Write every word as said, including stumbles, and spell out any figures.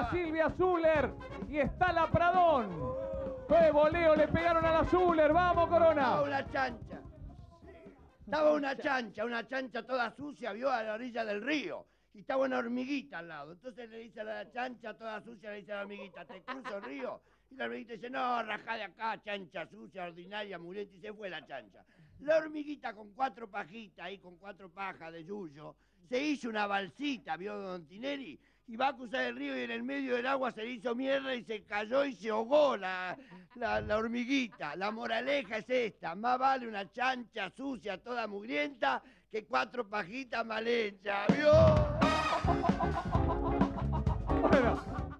está Silvia Zuller y está la Pradón. ¡Qué voleo le pegaron a la Zuller! ¡Vamos, Corona! Estaba una chancha. Estaba una chancha, una chancha toda sucia, vio a la orilla del río. Y estaba una hormiguita al lado. Entonces le dice a la chancha toda sucia, le dice a la hormiguita, ¿te cruzo el río? Y la hormiguita dice, no, rajá de acá, chancha sucia, ordinaria, muriente. Y se fue la chancha. La hormiguita con cuatro pajitas ahí, con cuatro pajas de yuyo, se hizo una balsita, vio Don Tinelli, y va a cruzar el río y en el medio del agua se le hizo mierda y se cayó y se ahogó la, la, la hormiguita. La moraleja es esta, más vale una chancha sucia, toda mugrienta, que cuatro pajitas mal hechas, ¿vio? Bueno,